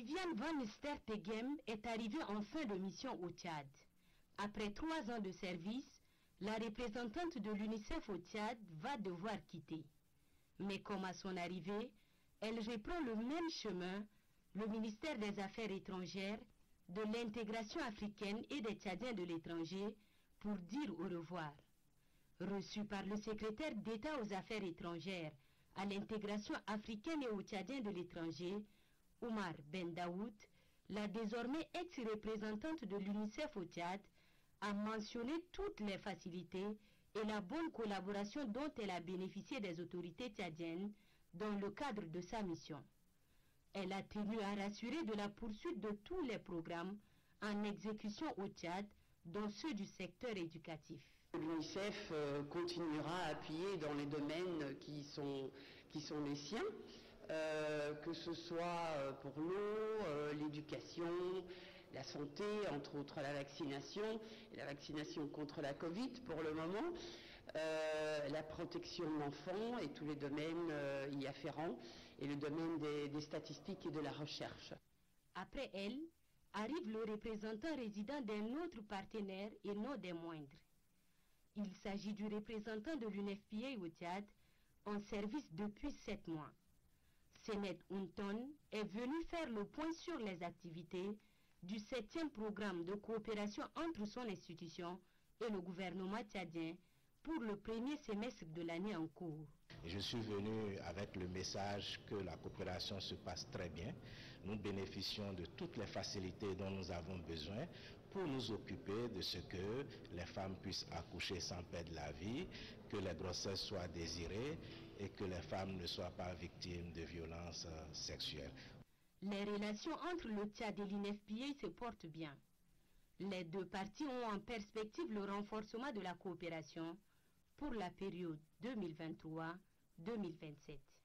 Viviane Van Nistelrooy est arrivée en fin de mission au Tchad. Après 3 ans de service, la représentante de l'UNICEF au Tchad va devoir quitter. Mais comme à son arrivée, elle reprend le même chemin, le ministère des Affaires étrangères, de l'intégration africaine et des Tchadiens de l'étranger, pour dire au revoir. Reçue par le secrétaire d'État aux Affaires étrangères, à l'intégration africaine et aux Tchadiens de l'étranger, Oumar Ben Daoud, la désormais ex-représentante de l'UNICEF au Tchad, a mentionné toutes les facilités et la bonne collaboration dont elle a bénéficié des autorités tchadiennes dans le cadre de sa mission. Elle a tenu à rassurer de la poursuite de tous les programmes en exécution au Tchad, dont ceux du secteur éducatif. L'UNICEF continuera à appuyer dans les domaines qui sont les siens, que ce soit pour l'eau, l'éducation, la santé, entre autres la vaccination contre la Covid pour le moment, la protection de l'enfant et tous les domaines y afférents, et le domaine des statistiques et de la recherche. Après elle, arrive le représentant résident d'un autre partenaire et non des moindres. Il s'agit du représentant de l'UNFPA au Tchad, en service depuis 7 mois. Senet Unton est venu faire le point sur les activités du 7e programme de coopération entre son institution et le gouvernement tchadien pour le premier semestre de l'année en cours. Je suis venu avec le message que la coopération se passe très bien. Nous bénéficions de toutes les facilités dont nous avons besoin pour nous occuper de ce que les femmes puissent accoucher sans perdre la vie, que les grossesses soient désirées et que les femmes ne soient pas victimes de violences sexuelles. Les relations entre le Tchad et l'UNFPA se portent bien. Les deux parties ont en perspective le renforcement de la coopération pour la période 2023-2027.